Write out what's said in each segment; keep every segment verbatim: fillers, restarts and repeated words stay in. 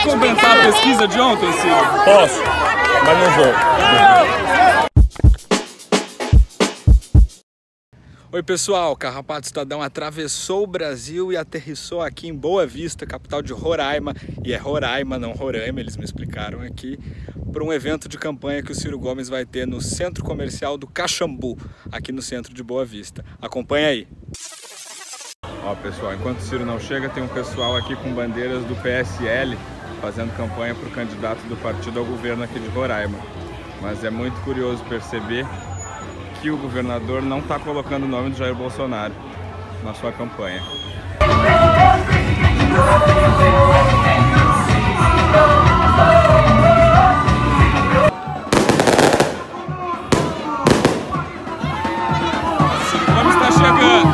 comentar a pesquisa de ontem, Ciro? Posso, mas não vou. Oi pessoal, Carrapato Estadão atravessou o Brasil e aterrissou aqui em Boa Vista, capital de Roraima, e é Roraima, não Roraima, eles me explicaram aqui, para um evento de campanha que o Ciro Gomes vai ter no Centro Comercial do Caxambu, aqui no centro de Boa Vista. Acompanha aí. Ó pessoal, enquanto o Ciro não chega, tem um pessoal aqui com bandeiras do P S L fazendo campanha para o candidato do partido ao governo aqui de Roraima. Mas é muito curioso perceber que o governador não está colocando o nome do Jair Bolsonaro na sua campanha. Ciro Gomes está chegando.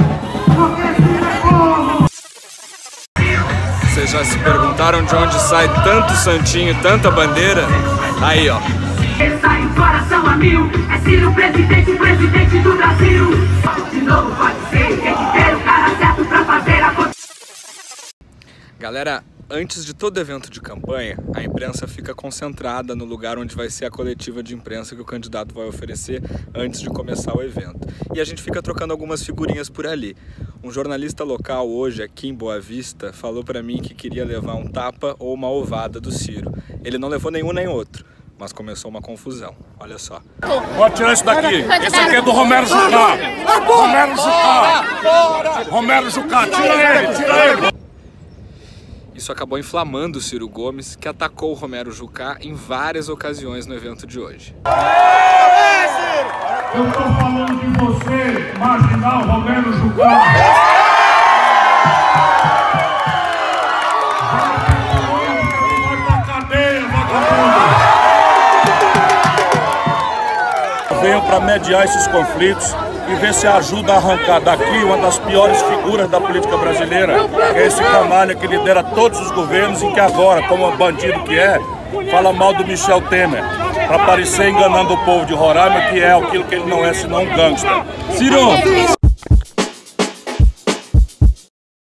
Vocês já se perguntaram de onde sai tanto santinho, tanta bandeira? Aí, ó. Sai o coração a mil, é Ciro presidente, presidente do Brasil. De novo pode ser, tem que ter o cara certo pra fazer a... Galera, antes de todo evento de campanha, a imprensa fica concentrada no lugar onde vai ser a coletiva de imprensa que o candidato vai oferecer antes de começar o evento. E a gente fica trocando algumas figurinhas por ali. Um jornalista local hoje, aqui em Boa Vista, falou pra mim que queria levar um tapa ou uma ovada do Ciro. Ele não levou nenhum nem outro, mas começou uma confusão. Olha só. Pode tirar esse daqui. Esse aqui é do Romero Jucá. Romero Jucá. Romero Jucá. Tira ele, tira ele. Isso acabou inflamando o Ciro Gomes, que atacou o Romero Jucá em várias ocasiões no evento de hoje. Eu estou falando de você, marginal Romero Jucá. Venho para mediar esses conflitos e ver se ajuda a arrancar daqui uma das piores figuras da política brasileira, que é esse canalha que lidera todos os governos e que agora, como bandido que é, fala mal do Michel Temer, para parecer enganando o povo de Roraima, que é aquilo que ele não é, senão um gangster. Ciro!